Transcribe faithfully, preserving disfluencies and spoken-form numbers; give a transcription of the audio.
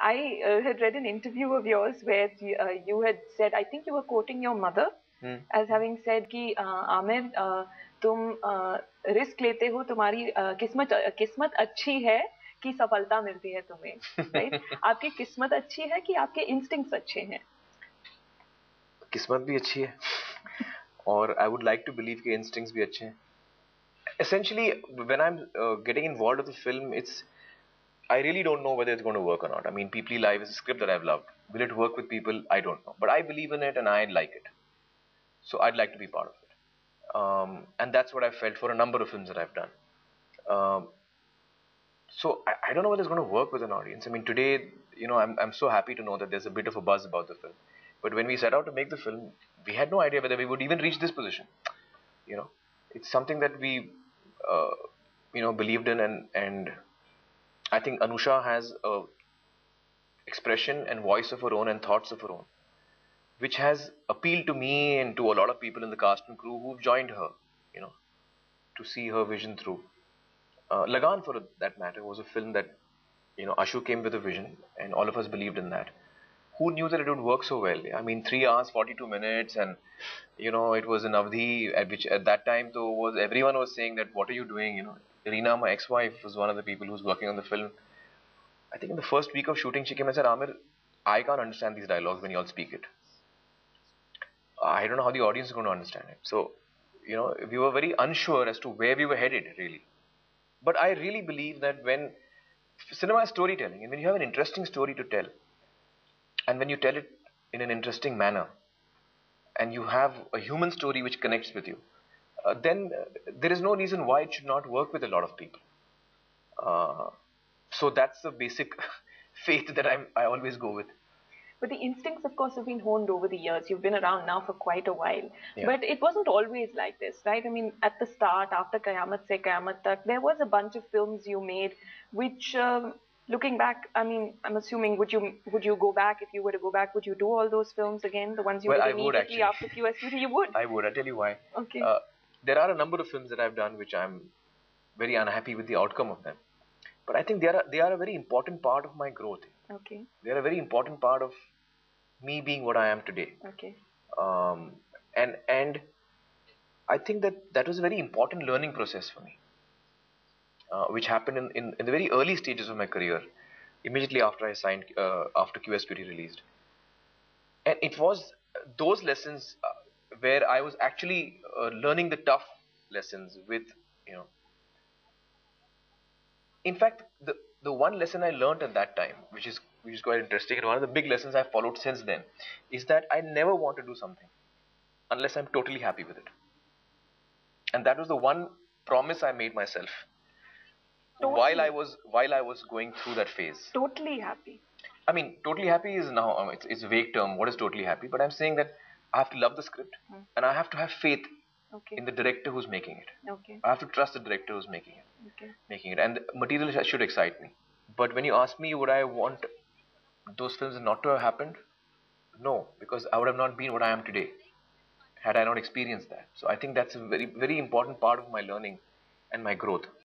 I uh, had read an interview of yours where you, uh, you had said, I think you were quoting your mother hmm. as having said कि Aamir uh, तुम risk लेते हो, तुम्हारी किस्मत किस्मत अच्छी है कि सफलता मिलती है तुम्हें, राइट? आपकी किस्मत अच्छी है कि आपके इंस्टिंक्ट्स अच्छे हैं? किस्मत भी अच्छी है और I would like to believe कि instincts भी अच्छे हैं. Essentially, when I'm uh, getting involved with the film, it's I really don't know whether it's going to work or not. I mean, People Live is a script that I've loved. Will it work with people? I don't know. But I believe in it and I like it. So I'd like to be part of it. Um, and that's what I felt for a number of films that I've done. Um, so I, I don't know whether it's going to work with an audience. I mean, today, you know, I'm, I'm so happy to know that there's a bit of a buzz about the film. But when we set out to make the film, we had no idea whether we would even reach this position. You know, it's something that we, uh, you know, believed in, and and I think Anusha has a expression and voice of her own and thoughts of her own, which has appealed to me and to a lot of people in the cast and crew who've joined her, you know, to see her vision through. Uh, Lagan, for that matter, was a film that, you know, Ashu came with a vision, and all of us believed in that. Who knew that it would work so well? I mean, three hours, forty-two minutes, and you know, it was in Avdhi, at which at that time, though, was everyone was saying that, what are you doing? You know, Reena, my ex-wife, was one of the people who's working on the film. I think in the first week of shooting, she came and said, Amir, I can't understand these dialogues when you all speak it. I don't know how the audience is going to understand it. So, you know, we were very unsure as to where we were headed, really. But I really believe that when cinema is storytelling, and when you have an interesting story to tell, and when you tell it in an interesting manner, and you have a human story which connects with you, uh, then uh, there is no reason why it should not work with a lot of people. Uh, so that's the basic faith that I'm, I always go with. But the instincts, of course, have been honed over the years. You've been around now for quite a while. Yeah. But it wasn't always like this, right? I mean, at the start, after Qayamat Se Qayamat Tak, there was a bunch of films you made which, um, looking back, I mean, I'm assuming, would you would you go back, if you were to go back, would you do all those films again? The ones you well, did I would immediately actually. after Q S Q T? You would? I would. I'll tell you why. Okay. Uh, there are a number of films that I've done which I'm very unhappy with the outcome of them. But I think they are, they are a very important part of my growth. Okay. They are a very important part of me being what I am today. Okay. Um, and and I think that that was a very important learning process for me, uh, which happened in, in, in the very early stages of my career, immediately after I signed, uh, after Q S Q T released. And it was those lessons uh, where I was actually uh, learning the tough lessons with, you know. In fact, the the one lesson I learned at that time, which is which is quite interesting, and one of the big lessons I've followed since then, is that I never want to do something unless I'm totally happy with it. And that was the one promise I made myself Totally. while I was while I was going through that phase. Totally happy. I mean, totally happy is now um, it's, it's a vague term. What is totally happy? But I'm saying that I have to love the script, Hmm. and I have to have faith Okay. in the director who's making it. Okay. I have to trust the director who's making it. Okay. Making it, and the material sh- should excite me. But when you ask me, would I want those films not to have happened? No, because I would have not been what I am today had I not experienced that. So I think that's a very, very important part of my learning and my growth.